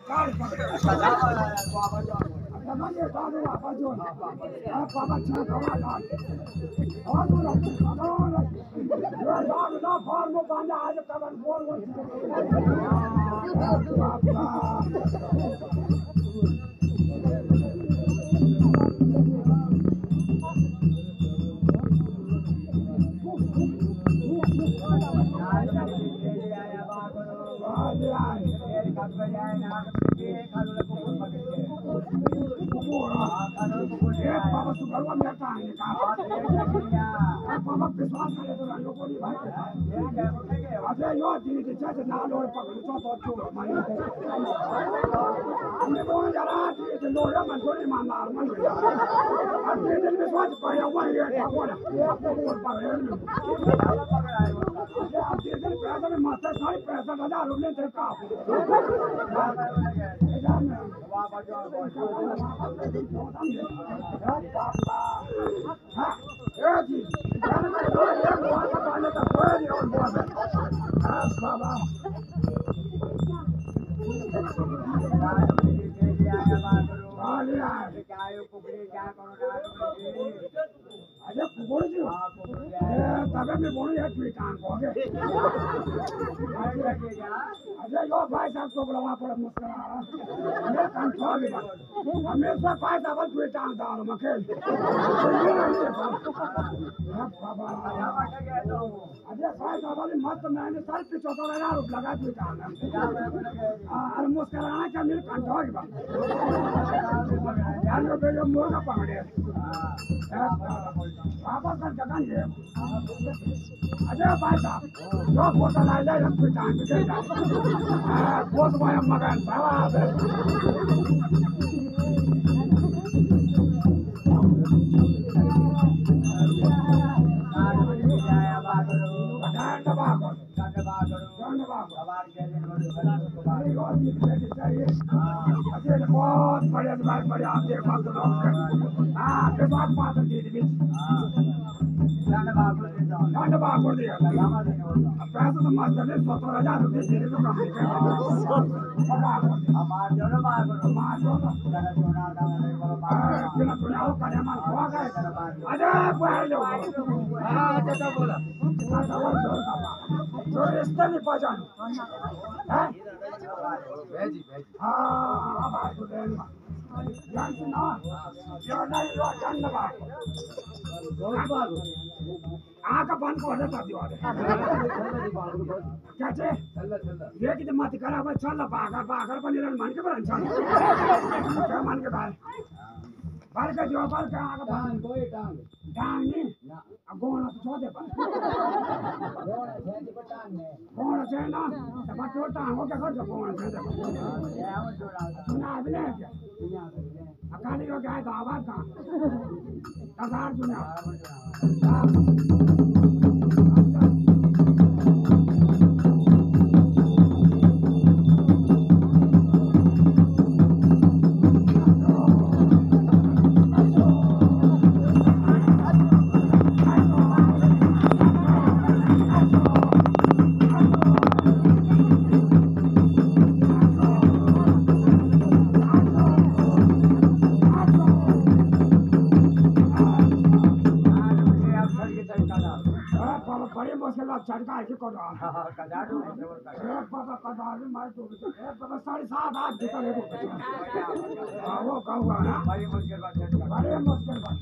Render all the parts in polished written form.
गाड़ी पकड़े बाबा जो ये दादू बाबा जो बाबा छा खड़ा डाल और तो ये दादू ना फार्म में बांधा आज कबर बोल बाबा सुगरवा में आता है बाबा विश्वास करे तो रंगों को नहीं भाई अजय यो जी के जैसे नाल और पकड़ तो चोर मारे हमने बोला जरा जी के लोड़ा मन को नहीं मारना मन हो जा अब ये दिन में सोच पड़ा हुआ है ठाकुर ऊपर पकड़े अब ये दिन पैसा में मास्टर सारे पैसा हजार रुपए तेरे का बाबा जो जी बाबा अरे कुकुर जी तबे मैं बोलूं यार तू काम को आगे अरे यो भाई साहब को बुलावा पड़ा मुस्कुरा मैं काम छोड़ भी हमेशा भाई साहब तू काम दार मखेल बाबा अरे भाई साहब ने मत मैंने साल 75,000 रुपए लगा दिए काम अरे मुस्कुराना क्या मेरे कंट्रोल की बात यार यो बेयो मुर्गा पकड़े बाबा का जगह ये अजय भाई साहब जो फोटो लाई ले हम कोई टाइम के जा बहुत बड़ा मकान साहब बहुत बढ़िया बढ़िया आप देख बात बात बात ठंड बागुड़ दिया पैसा तो मास्टर ने 70,000 रुपए दे तो काम नहीं हमार जो ना हमार जो बिना चुनाव करे हमार हुआ गए अरे बाहर जाओ चाचा बोला जो रिश्ते नहीं पहचानो हैं भेजी हाँ बात तो देना जान सुना यो नहीं यो ठंड बागुड़ आका बंद कर देता दियो क्या चे ये कि मत करा बस चल बागर बनी रन मान के बरन चल क्या मान के बाल का जो बाल का आका टांग कोई टांग नहीं गोना तो छोड़ दे पर गोना से ना तब तो टांग हो क्या कर दो गोना से सुना भी नहीं क्या अकाली को क्या है तो आवाज का तगार सुना चढ़का है को कदा मार तो 7.5 हाथ भीतर वो कहूँगा ना बड़ी मुश्किल बात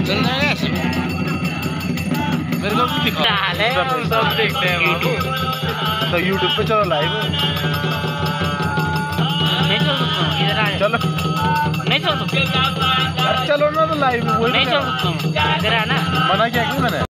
मेरे को भी दिखा। सब देखते हैं यूट्यूब। तो यूट्यूब पे चलो लाइव। नहीं चल सकता इधर आ। चलो नहीं चल सकता। चलो ना तो लाइव। वही नहीं चल सकता इधर आना। मना किया क्यों मैंने?